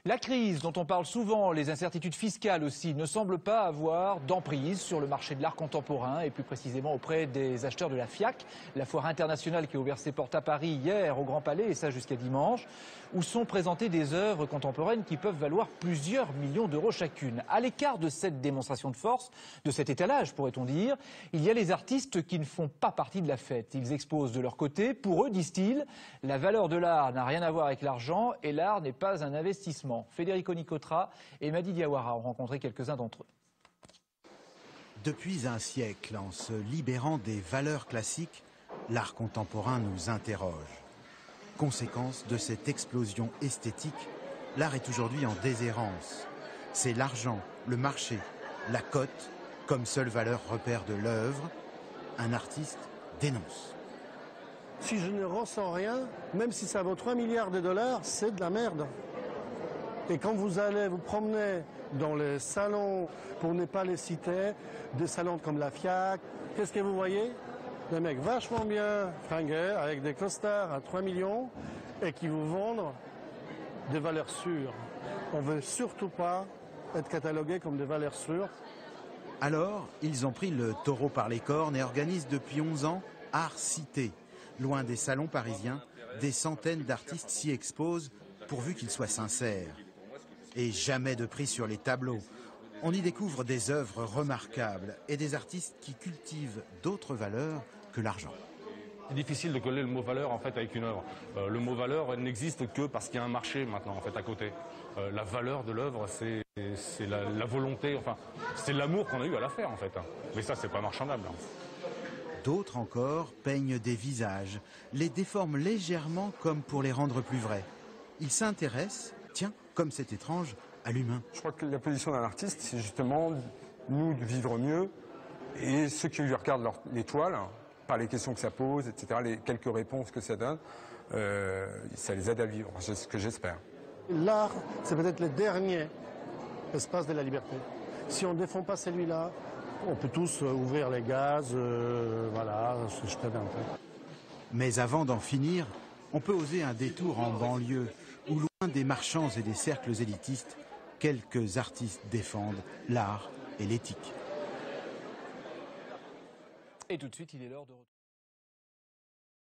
La crise dont on parle souvent, les incertitudes fiscales aussi, ne semblent pas avoir d'emprise sur le marché de l'art contemporain et plus précisément auprès des acheteurs de la FIAC, la foire internationale qui a ouvert ses portes à Paris hier au Grand Palais et ça jusqu'à dimanche, où sont présentées des œuvres contemporaines qui peuvent valoir plusieurs millions d'euros chacune. À l'écart de cette démonstration de force, de cet étalage pourrait-on dire, il y a les artistes qui ne font pas partie de la fête. Ils exposent de leur côté. Pour eux, disent-ils, la valeur de l'art n'a rien à voir avec l'argent et l'art n'est pas un investissement. Federico Nicotra et Madi Diawara ont rencontré quelques-uns d'entre eux. Depuis un siècle, en se libérant des valeurs classiques, l'art contemporain nous interroge. Conséquence de cette explosion esthétique, l'art est aujourd'hui en déshérence. C'est l'argent, le marché, la cote, comme seule valeur repère de l'œuvre. Un artiste dénonce. Si je ne ressens rien, même si ça vaut 3 milliards de dollars, c'est de la merde. Et quand vous allez vous promener dans les salons, pour ne pas les citer, des salons comme la FIAC, qu'est-ce que vous voyez? Des mecs vachement bien fringués, avec des costards à 3 millions, et qui vous vendent des valeurs sûres. On ne veut surtout pas être catalogué comme des valeurs sûres. Alors, ils ont pris le taureau par les cornes et organisent depuis 11 ans Art Cité. Loin des salons parisiens, des centaines d'artistes s'y exposent, pourvu qu'ils soient sincères. Et jamais de prix sur les tableaux. On y découvre des œuvres remarquables et des artistes qui cultivent d'autres valeurs que l'argent. C'est difficile de coller le mot valeur en fait avec une œuvre. Le mot valeur elle n'existe que parce qu'il y a un marché maintenant en fait à côté. La valeur de l'œuvre c'est la volonté, enfin c'est l'amour qu'on a eu à la faire en fait. Mais ça c'est pas marchandable. D'autres encore peignent des visages, les déforment légèrement comme pour les rendre plus vrais. Ils s'intéressent, tiens, comme c'est étrange, à l'humain. Je crois que la position d'un artiste, c'est justement nous de vivre mieux et ceux qui lui regardent les toiles, par les questions que ça pose, etc., les quelques réponses que ça donne, ça les aide à vivre, c'est ce que j'espère. L'art, c'est peut-être le dernier espace de la liberté. Si on ne défend pas celui-là, on peut tous ouvrir les gaz, voilà, se jeter d'un peu. Mais avant d'en finir, on peut oser un détour en banlieue, où loin des marchands et des cercles élitistes, quelques artistes défendent l'art et l'éthique. Et tout de suite, il est l'heure de